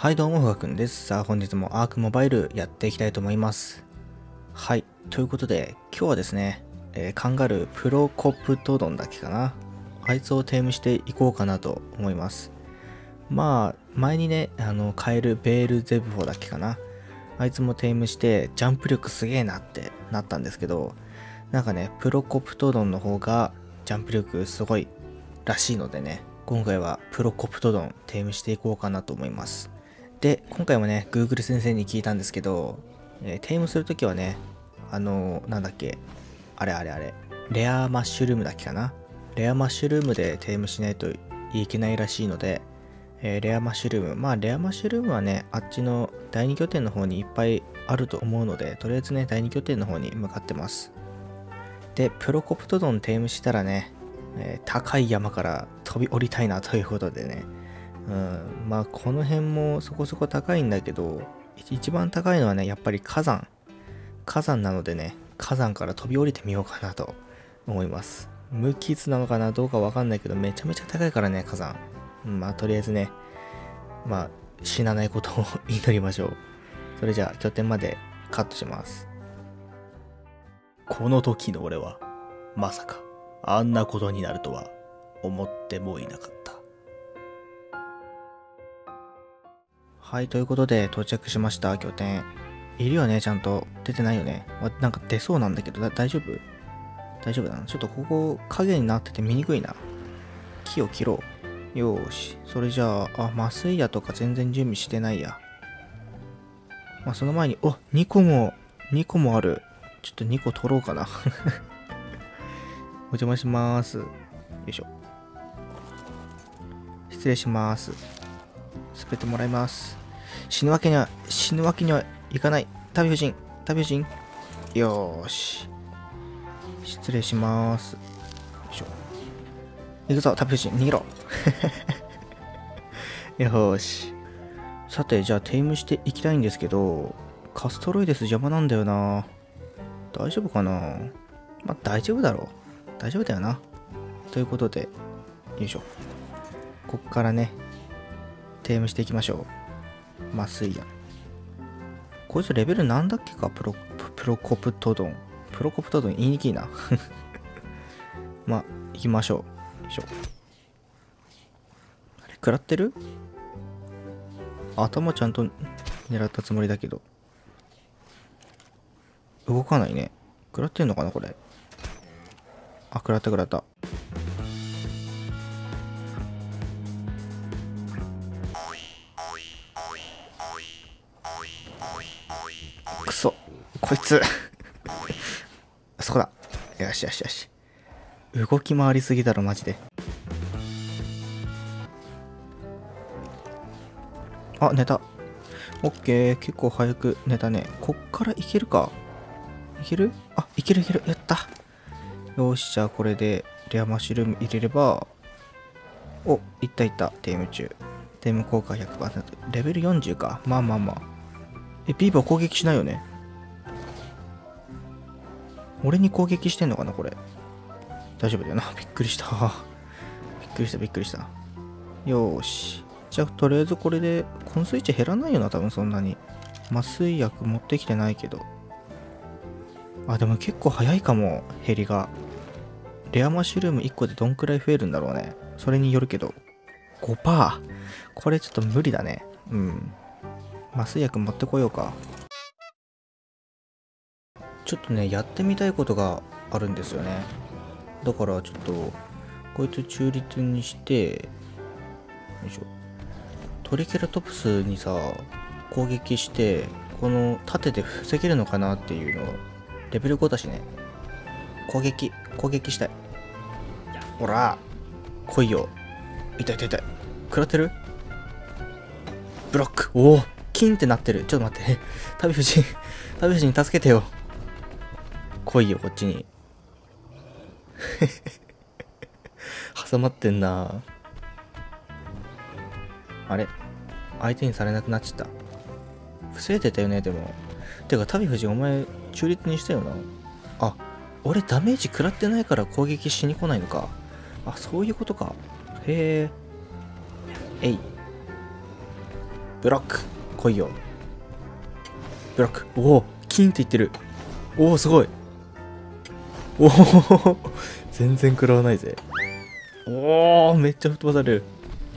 はいどうも、ふわくんです。さあ本日もアークモバイルやっていきたいと思います。はい、ということで今日はですね、カンガループロコプトドンだっけかな。あいつをテームしていこうかなと思います。まあ、前にね、カエルベールゼブフォだっけかな。あいつもテームしてジャンプ力すげえなってなったんですけど、なんかね、プロコプトドンの方がジャンプ力すごいらしいのでね、今回はプロコプトドンテームしていこうかなと思います。で、今回もね、Google 先生に聞いたんですけど、テームするときはね、なんだっけ、あれ、レアマッシュルームだっけかな。レアマッシュルームでテームしないといけないらしいので、レアマッシュルーム、まあレアマッシュルームはね、あっちの第2拠点の方にいっぱいあると思うので、とりあえずね、第2拠点の方に向かってます。で、プロコプトドンテームしたらね、高い山から飛び降りたいなということでね、まあこの辺もそこそこ高いんだけど、一番高いのはね、やっぱり火山なのでね、火山から飛び降りてみようかなと思います。無傷なのかなどうかわかんないけど、めちゃめちゃ高いからね、火山。まあとりあえずね、まあ死なないことを祈りましょう。それじゃあ拠点までカットします。この時の俺はまさかあんなことになるとは思ってもいなかった。はい、ということで到着しました、拠点。いるよね、ちゃんと。出てないよね。なんか出そうなんだけど、大丈夫大丈夫だな。ちょっとここ影になってて見にくいな。木を切ろう。よーし。それじゃあ、麻酔矢とか全然準備してないや。まあ、その前に、2個もある。ちょっと2個取ろうかな。お邪魔します。よいしょ。失礼します。すべてもらいます。死ぬわけにはいかない。旅夫人。よーし。失礼します。よいしょ。行くぞ、旅夫人。逃げろ。よーし。さて、じゃあテイムしていきたいんですけど、カストロイデス邪魔なんだよな。大丈夫かな。まあ、大丈夫だろう。大丈夫だよな。ということで、よいしょ。こっからね、テイムしていきましょう。麻酔や。こいつレベルなんだっけか。プロコプトドン言いにくいな。まあ、行きましょう。よいしょ。あれ、食らってる？頭ちゃんと狙ったつもりだけど。動かないね。食らってんのかな、これ。あ、食らった。くそ。こいつ。そこだ。よし。動き回りすぎだろ、マジで。あ、寝た。オッケー。結構早く寝たね。こっからいけるか。いける？あ、いける。やった。よし、じゃあこれでレアマッシュルーム入れれば。お、いった。テーム中。テーム効果 100%。レベル40か。まあ。ビーバー攻撃しないよね。俺に攻撃してんのかな、これ。大丈夫だよな。びっくりした。よーし。じゃあ、とりあえずこれで、昏睡値減らないよな、多分そんなに。麻酔薬持ってきてないけど。あ、でも結構早いかも、減りが。レアマッシュルーム1個でどんくらい増えるんだろうね。それによるけど。5%。これちょっと無理だね。うん。麻酔薬持ってこようか。ちょっとね、やってみたいことがあるんですよね。だからちょっと、こいつ中立にして、よいしょ。トリケラトプスにさ、攻撃して、この盾で防げるのかなっていうのを、レベル5だしね。攻撃したい。ほら、来いよ。痛い。食らってる？ブロック。おお、キンってなってる。ちょっと待って。旅夫人助けてよ。来いよ、こっちに。挟まってんな。あれ、相手にされなくなっちゃった。防いでたよね、でも。てか、旅夫人、お前、中立にしたよな。あ、俺ダメージ食らってないから攻撃しに来ないのか。あ、そういうことか。へえ。えい。 ブロック来いよ。ブロック。おお、キンっていってる。おお、すごい。おお、全然食らわないぜ。おお、めっちゃ吹っ飛ばされる。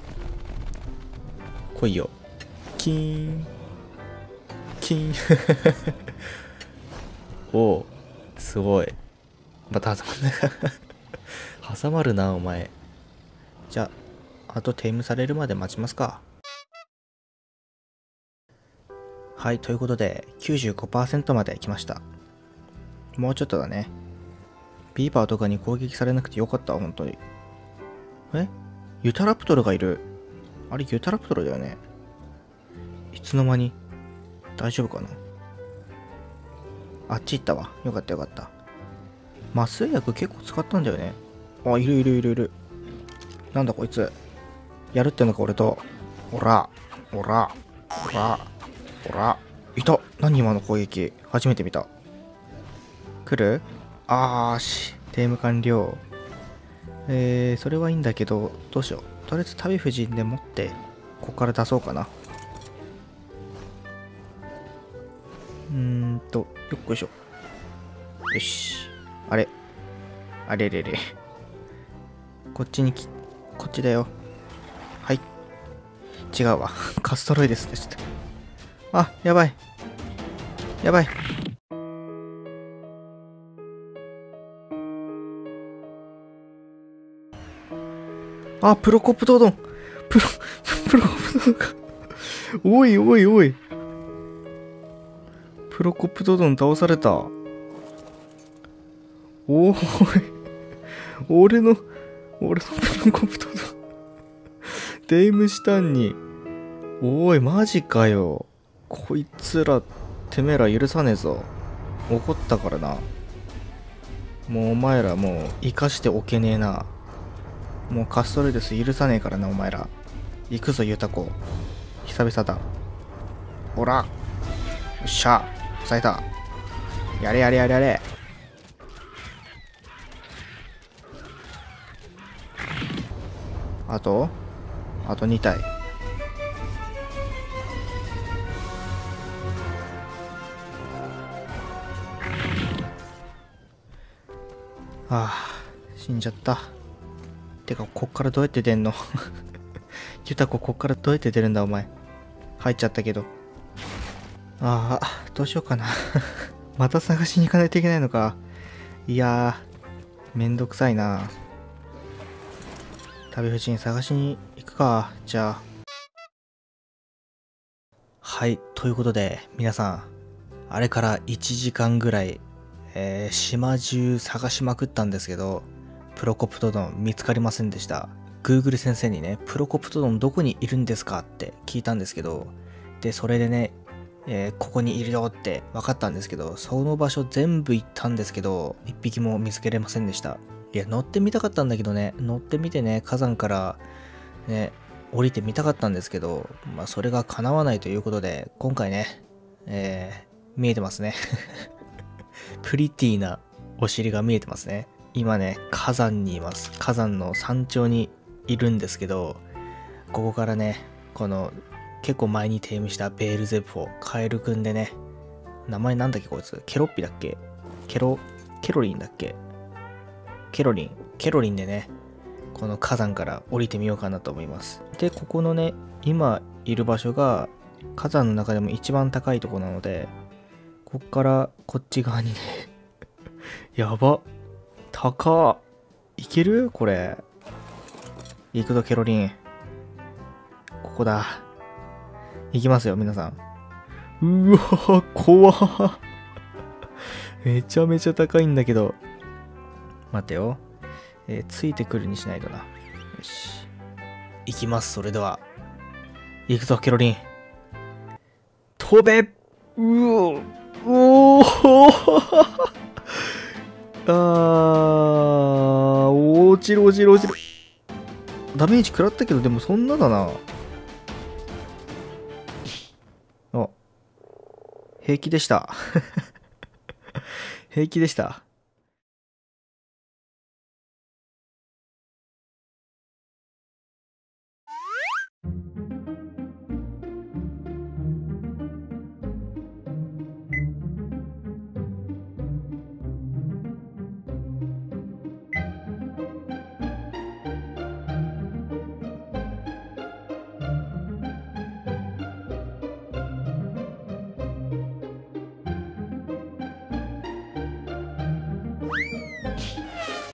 来いよ。キーン。キーン。おお、すごい。また挟まんない。挟まるな、お前。じゃあ、あとテイムされるまで待ちますか。はい、ということで、95% まで来ました。もうちょっとだね。ビーバーとかに攻撃されなくてよかった、本当に。ユタラプトルがいる。あれ、ユタラプトルだよね。いつの間に大丈夫かな。あっち行ったわ。よかったよかった。麻酔薬結構使ったんだよね。あ、いるいるいるいる。なんだこいつ。やるってのか、俺と。おら、おら、おら、おら。いた。何今の攻撃。初めて見た。来る？テイム完了。それはいいんだけど、どうしよう。とりあえず旅夫人で持って、ここから出そうかな。よっこいしょ。よし。あれ。あれれれ。こっちだよ。はい。違うわ。カストロイですね。ちょっと。あ、やばい。やばい。あ、プロコプトドン。プロコプトドンか。おいおいおい。プロコプトドン倒された。おい。俺のプロコプトドン。テイムしたんに。おい、マジかよ。こいつら、てめえら許さねえぞ。怒ったからな。もうお前らもう生かしておけねえな。もうカストロイドス許さねえからな、お前ら。行くぞ、ユタコ。久々だ。ほら。よっしゃ。抑えた。やれやれやれやれ。あと2体。死んじゃった。てか、こっからどうやって出んの？ユタコ、こっからどうやって出るんだ、お前。入っちゃったけど。どうしようかな。また探しに行かないといけないのか。いやー、めんどくさいな。旅夫人探しに行くか、じゃあ。はい、ということで、皆さん、あれから1時間ぐらい、島中探しまくったんですけど、プロコプトドン見つかりませんでした。Google 先生にね、プロコプトドンどこにいるんですかって聞いたんですけど、で、それでね、ここにいるよって分かったんですけど、その場所全部行ったんですけど、1匹も見つけれませんでした。いや、乗ってみたかったんだけどね、乗ってみてね、火山からね、降りてみたかったんですけど、まあ、それが叶わないということで、今回ね、見えてますね。プリティなお尻が見えてますね。今ね、火山にいます。火山の山頂にいるんですけど、ここからね、この、結構前にテームしたベールゼフォ、カエルくんでね、名前なんだっけこいつ、ケロッピだっけ、ケロリンだっけ、ケロリンでね、この火山から降りてみようかなと思います。で、ここのね、今いる場所が火山の中でも一番高いところなので、こっからこっち側にね、やば、高いけるこれ。行くぞ、ケロリン。ここだ。行きますよ、皆さん。うわぁ、怖っ。めちゃめちゃ高いんだけど。待てよ。ついてくるにしないとな。よし。行きます、それでは。行くぞ、ケロリン。飛べ。うお落ちる。ダメージ食らったけど、でもそんなだな。平気でした。平気でした。